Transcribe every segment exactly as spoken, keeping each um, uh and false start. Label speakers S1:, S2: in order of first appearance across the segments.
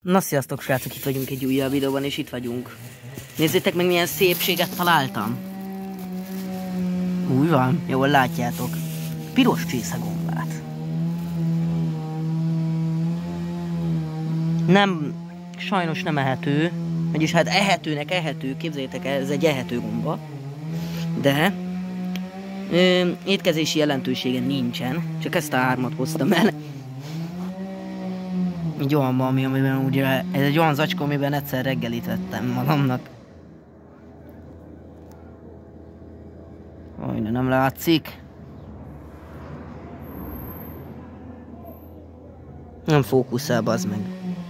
S1: Na sziasztok srácok, itt vagyunk egy újabb videóban, és itt vagyunk. Nézzétek meg, milyen szépséget találtam. Úgy van, jól látjátok. Piros csészegombát. Nem, sajnos nem ehető. Vagyis hát ehetőnek ehető, képzeljétek el, ez egy ehető gomba. De ö, étkezési jelentősége nincsen. Csak ezt a hármat hoztam el. Egy olyan valami, amiben ugye, ez egy olyan zacskó, amiben egyszer reggelit vettem magamnak. Olyan nem látszik. Nem fókuszál, bazd meg.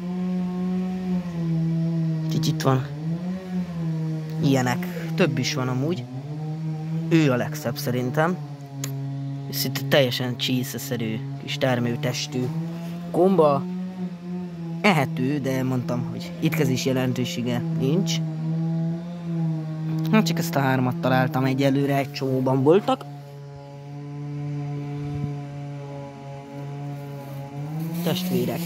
S1: Így itt van. Ilyenek. Több is van amúgy. Ő a legszebb szerintem. És itt teljesen csíszeszerű, kis termőtestű gomba. Ehető, de mondtam, hogy étkezési jelentősége nincs. Hát csak ezt a hármat találtam egyelőre, egy csomóban voltak. Testvérek.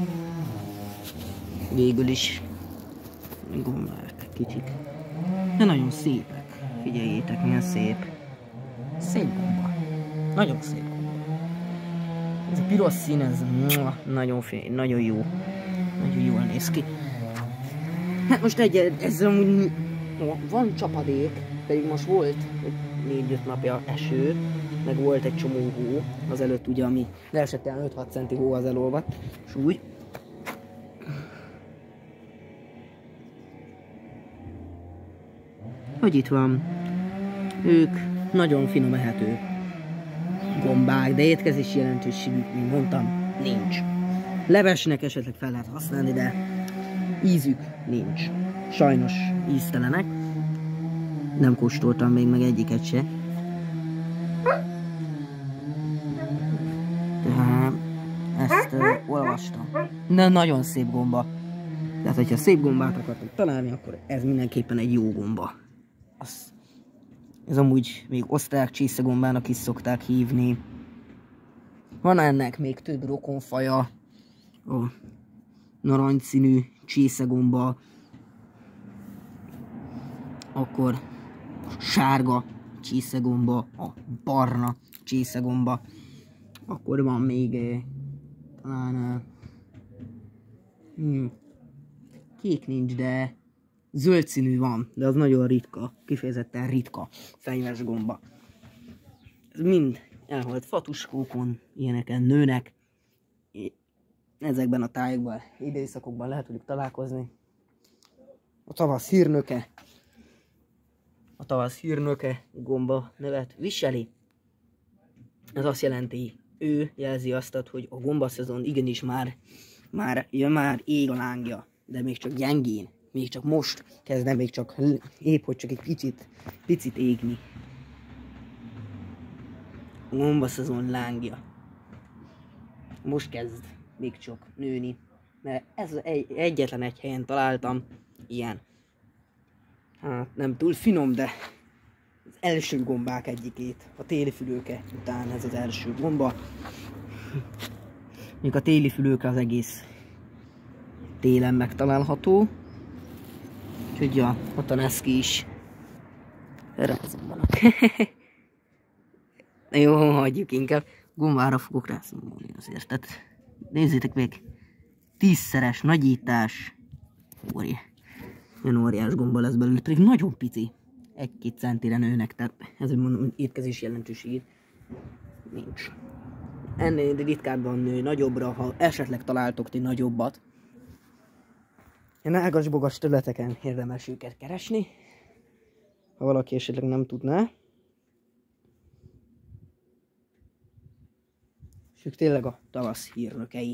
S1: Végül is gombák, kicsik. De nagyon szépek. Figyeljétek, milyen szép. Szép gomba. Nagyon szép gomba. Ez a piros szín, ez nagyon fény, nagyon jó. Nagyon jól néz ki. Hát most egy, ez amúgy van csapadék, pedig most volt négy-öt napja eső, meg volt egy csomó hó, az előtt ugye, ami leesett ilyen öt-hat centi hó, az elolvadt, és úgy. Hogy itt van, ők nagyon finom ehető gombák, de étkezési jelentőségük, mint mondtam, nincs. Levesnek esetleg fel lehet használni, de ízük nincs. Sajnos íztelenek. Nem kóstoltam még meg egyiket se. De ezt uh, olvastam. Na, nagyon szép gomba. Tehát, hogyha szép gombát akartok találni, akkor ez mindenképpen egy jó gomba. Az, ez amúgy még osztrák csészegombának is szokták hívni. Van ennek még több rokonfaja. A narancsszínű csészegomba, akkor a sárga csészegomba, a barna csészegomba, akkor van még eh, talán eh, hmm, kék nincs, de zöld színű van, de az nagyon ritka, kifejezetten ritka fenyves gomba. Ez mind elholt fatuskókon, ilyeneken nőnek. Ezekben a tájokban, időszakokban lehet velük találkozni. A tavasz hírnöke, a tavasz hírnöke gomba nevet viseli. Ez azt jelenti, ő jelzi azt, hogy a gombaszezon igenis már, már, ja, már ég a lángja, de még csak gyengén, még csak most kezdne, még csak épp, hogy csak egy kicsit, picit égni. A gombaszezon lángja. Most kezd még csak nőni, mert ez egy, egyetlen egy helyen találtam ilyen. Hát nem túl finom, de az első gombák egyikét, a téli fülőke után ez az első gomba. Még a téli fülőke az egész télen megtalálható. Úgyhogy ja, ott a Neszki is. Rázom vannak. Jó, hagyjuk inkább. Gombára fogok rászomolni azért. Tehát nézzétek meg, tízszeres nagyítás, óri, olyan óriás gomba lesz belőle, pedig nagyon pici, egy-két centire nőnek, tehát ezért mondom, hogy étkezési jelentőségét nincs. Ennél ritkábban nő, nagyobbra, ha esetleg találtok ti nagyobbat. Ilyen ágas-bogas területeken érdemes őket keresni, ha valaki esetleg nem tudná. És ők tényleg a tavasz hírnökei.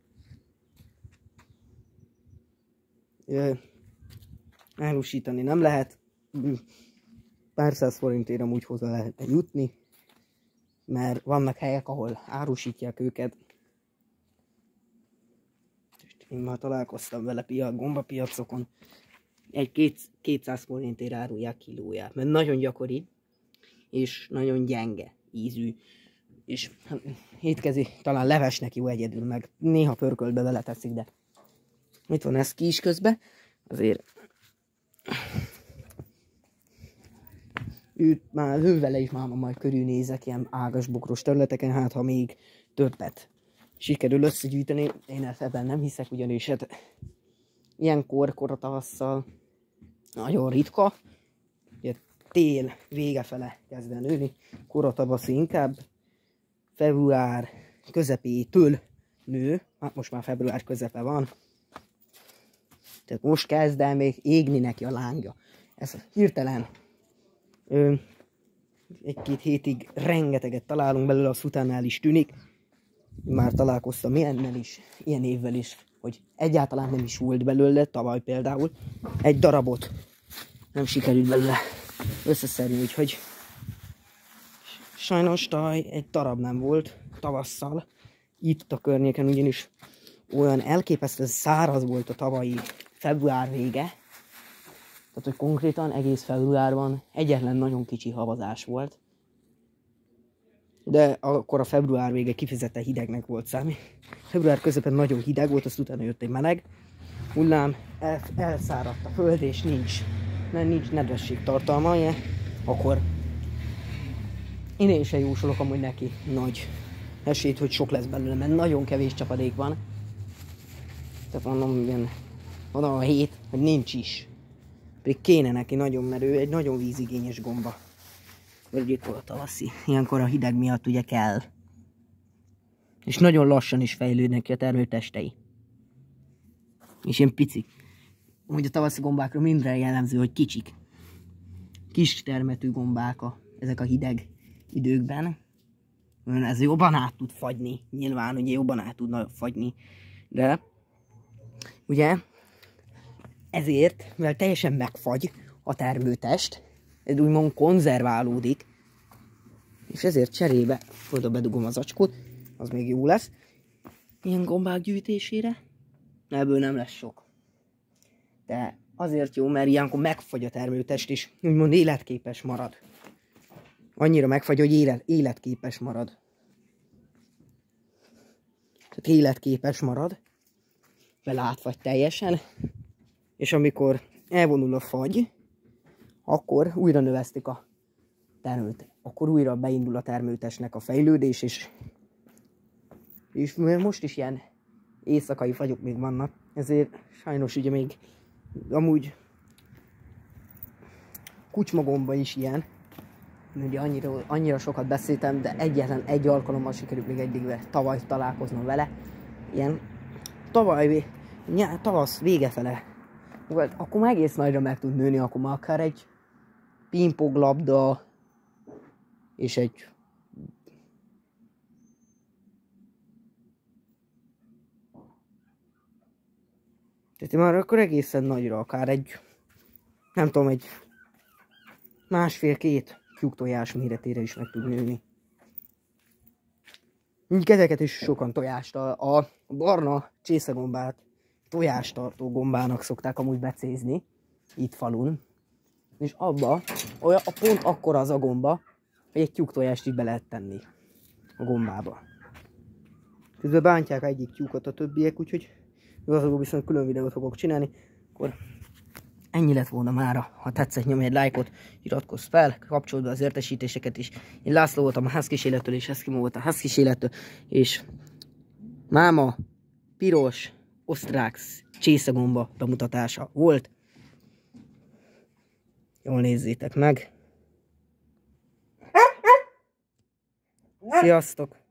S1: Árusítani nem lehet. Pár száz forintért amúgy hozzá lehetne jutni. Mert vannak helyek, ahol árusítják őket. Én már találkoztam vele a gombapiacokon. Egy kétszáz forintért árulják kilóját. Mert nagyon gyakori. És nagyon gyenge ízű. És étkezi, talán levesnek jó egyedül, meg néha pörköltbe beleteszik, de Itt van ez ki is közben. Azért őt már ővele is már majd körülnézek ilyen ágas bokros területeken, hát ha még többet sikerül összegyűjteni. Én ebben nem hiszek, ugyanis hát ilyenkor, kora tavasszal nagyon ritka. Ugye tél vége fele kezd el nőni, kora tavasz inkább február közepétől nő, hát most már február közepe van. Tehát most kezd el még égni neki a lángja. Ez hirtelen egy-két hétig rengeteget találunk belőle, az utána el is tűnik. Már találkoztam ilyennel is, ilyen évvel is, hogy egyáltalán nem is volt belőle, tavaly például. Egy darabot nem sikerült belőle összeszedni, úgyhogy sajnos taj egy darab nem volt tavasszal. Itt a környéken ugyanis olyan elképesztő száraz volt a tavalyi február vége. Tehát, hogy konkrétan egész februárban egyetlen nagyon kicsi havazás volt. De akkor a február vége kifejezetten hidegnek volt számít. Február közepén nagyon hideg volt, azt utána jött egy meleg hullám, el, elszáradt a föld, és nincs, nem, nincs nedvesség tartalma, ilyen, akkor én én sem jósolok amúgy neki nagy esélyt, hogy sok lesz belőle, mert nagyon kevés csapadék van. Tehát mondom, ilyen, mondom a hét, hogy nincs is. Pedig kéne neki nagyon, mert ő egy nagyon vízigényes gomba. Vegyük a tavaszi. Ilyenkor a hideg miatt ugye kell. És nagyon lassan is fejlődnek ki a termőtestei. És ilyen picik. Úgy a tavaszi gombákra mindre jellemző, hogy kicsik. Kis termetű gombák a, ezek a hideg időkben. Ez jobban át tud fagyni. Nyilván ugye jobban át tudna fagyni. De ugye ezért, mivel teljesen megfagy a termőtest, ez úgymond konzerválódik, és ezért cserébe oda bedugom az acskót, az még jó lesz. Ilyen gombák gyűjtésére, ebből nem lesz sok. De azért jó, mert ilyenkor megfagy a termőtest, és úgymond életképes marad. Annyira megfagy, hogy élet, életképes marad. Tehát életképes marad, vele átfagy teljesen, és amikor elvonul a fagy, akkor újra növesztik a termőt. Akkor újra beindul a termőtestnek a fejlődés, és, és most is ilyen éjszakai fagyok még vannak. Ezért sajnos ugye még amúgy kucsmagomba is ilyen. Ugye annyira, annyira sokat beszéltem, de egyetlen egy alkalommal sikerült még eddig tavaly találkoznom vele. Ilyen tavaly, nyár, tavasz vége fele volt, akkor már egész nagyra meg tud nőni, akkor már akár egy pingponglabda és egy tehát már akkor egészen nagyra, akár egy nem tudom, egy másfél-két tyúktojás méretére is meg tud nőni. Így ezeket is sokan tojást, a, a barna csészegombát tojástartó gombának szokták amúgy becézni, itt falun. És abba, olyan, a pont akkora az a gomba, hogy egy tyúktojást így be lehet tenni a gombába. Közben bántják egyik tyúkot a többiek, úgyhogy azokból viszont külön videót fogok csinálni. Akkor ennyi lett volna mára. Ha tetszett, nyomj egy lájkot, iratkozz fel, kapcsold be az értesítéseket is. Én László voltam a Husky élettől, és Eskimo volt a Husky élettől, és máma piros osztrák csészegomba bemutatása volt. Jól nézzétek meg. Sziasztok!